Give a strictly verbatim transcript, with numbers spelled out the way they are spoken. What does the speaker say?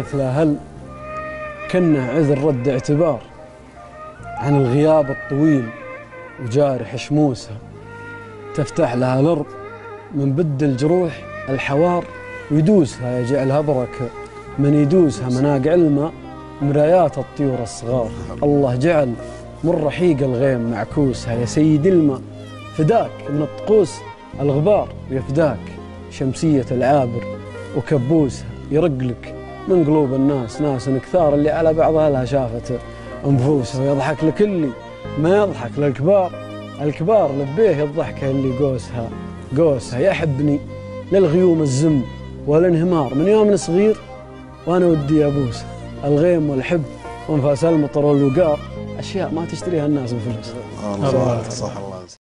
الغيث لا هل كنه عذر رد اعتبار عن الغياب الطويل وجارح شموسها، تفتح لها الأرض من بد الجروح الحوار ويدوسها، يجعلها بركة من يدوسها مناقع الماء مرايات الطيور الصغار. الله جعل من رحيق الغيم معكوسها، يا سيد الماء فداك من الطقوس الغبار، ويفداك شمسية العابر وكبوسها. يرقلك من قلوب الناس ناس كثار اللي على بعضها لها شافت انفوسها، ويضحك لكل ما يضحك للكبار، الكبار لبيه الضحكة اللي قوسها قوسها. يحبني للغيوم الزم والانهمار من يوم صغير وانا ودي ابوسها. الغيم والحب وانفاس المطر والوقار اشياء ما تشتريها الناس بفلوس. الله صح الله.